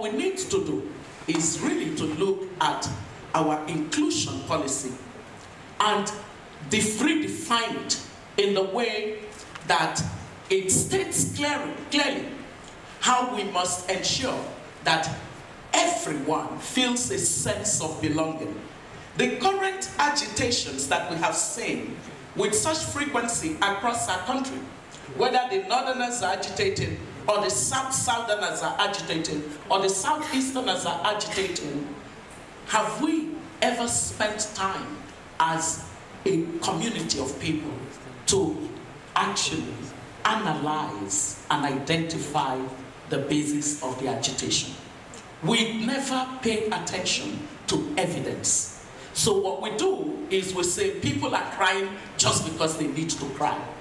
we need to do is really to look at our inclusion policy and redefine it in the way that it states clearly how we must ensure that everyone feels a sense of belonging. The current agitations that we have seen with such frequency across our country, whether the Northerners are agitating, or the Southerners are agitating, or the Southeasterners are agitating, have we ever spent time as a community of people to actually analyze and identify the basis of the agitation? We never pay attention to evidence. So what we do is we say people are crying just because they need to cry.